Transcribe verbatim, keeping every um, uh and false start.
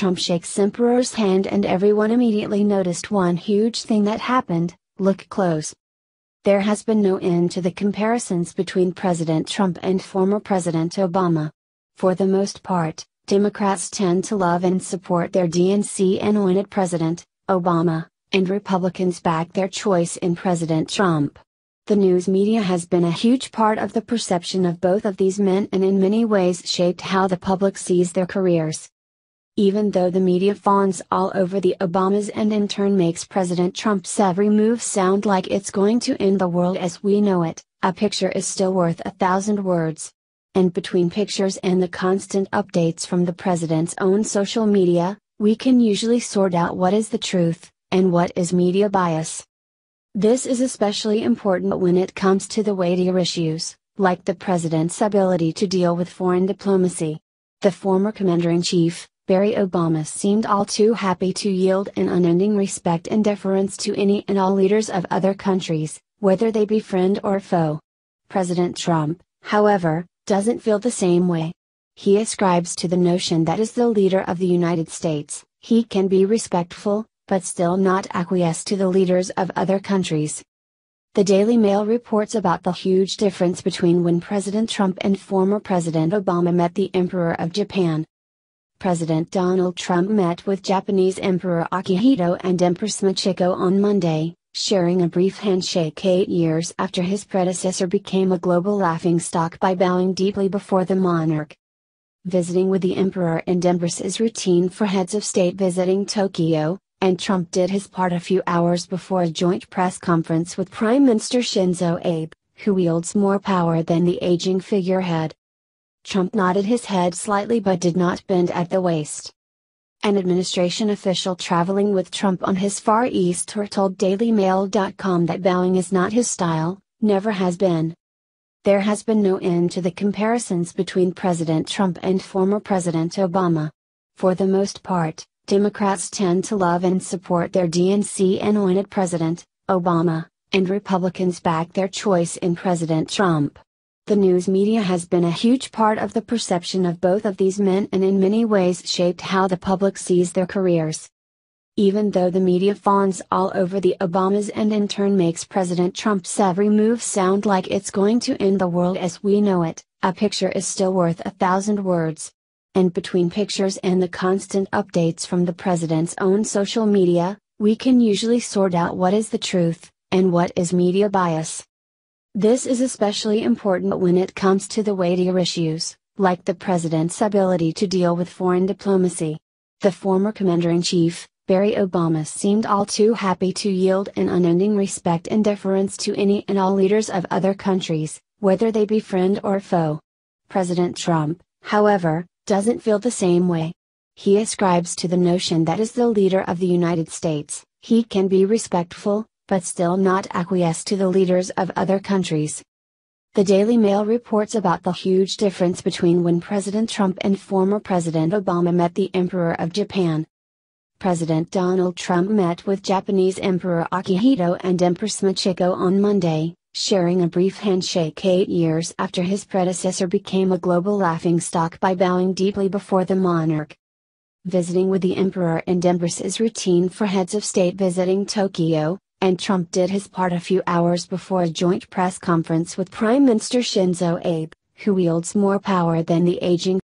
Trump shakes Emperor's hand and everyone immediately noticed one huge thing that happened. Look close. There has been no end to the comparisons between President Trump and former President Obama. For the most part, Democrats tend to love and support their D N C-anointed President, Obama, and Republicans back their choice in President Trump. The news media has been a huge part of the perception of both of these men and in many ways shaped how the public sees their careers. Even though the media fawns all over the Obamas and in turn makes President Trump's every move sound like it's going to end the world as we know it, a picture is still worth a thousand words. And between pictures and the constant updates from the president's own social media, we can usually sort out what is the truth, and what is media bias. This is especially important when it comes to the weightier issues, like the president's ability to deal with foreign diplomacy. The former commander-in-chief, Barry Obama, seemed all too happy to yield an unending respect and deference to any and all leaders of other countries, whether they be friend or foe. President Trump, however, doesn't feel the same way. He ascribes to the notion that as the leader of the United States, he can be respectful, but still not acquiesce to the leaders of other countries. The Daily Mail reports about the huge difference between when President Trump and former President Obama met the Emperor of Japan. President Donald Trump met with Japanese Emperor Akihito and Empress Michiko on Monday, sharing a brief handshake eight years after his predecessor became a global laughingstock by bowing deeply before the monarch. Visiting with the Emperor and Empress is routine for heads of state visiting Tokyo, and Trump did his part a few hours before a joint press conference with Prime Minister Shinzo Abe, who wields more power than the aging figurehead. Trump nodded his head slightly but did not bend at the waist. An administration official traveling with Trump on his Far East tour told Daily Mail dot com that bowing is not his style, never has been. There has been no end to the comparisons between President Trump and former President Obama. For the most part, Democrats tend to love and support their D N C-anointed President, Obama, and Republicans back their choice in President Trump. The news media has been a huge part of the perception of both of these men and in many ways shaped how the public sees their careers. Even though the media fawns all over the Obamas and in turn makes President Trump's every move sound like it's going to end the world as we know it, a picture is still worth a thousand words. And between pictures and the constant updates from the president's own social media, we can usually sort out what is the truth, and what is media bias. This is especially important when it comes to the weightier issues, like the president's ability to deal with foreign diplomacy. The former commander-in-chief, Barry Obama, seemed all too happy to yield an unending respect and deference to any and all leaders of other countries, whether they be friend or foe. President Trump, however, doesn't feel the same way. He ascribes to the notion that as the leader of the United States, he can be respectful, but still not acquiesce to the leaders of other countries. The Daily Mail reports about the huge difference between when President Trump and former President Obama met the Emperor of Japan. President Donald Trump met with Japanese Emperor Akihito and Empress Michiko on Monday, sharing a brief handshake eight years after his predecessor became a global laughingstock by bowing deeply before the monarch. Visiting with the Emperor and Empress is routine for heads of state visiting Tokyo, and Trump did his part a few hours before a joint press conference with Prime Minister Shinzo Abe, who wields more power than the aging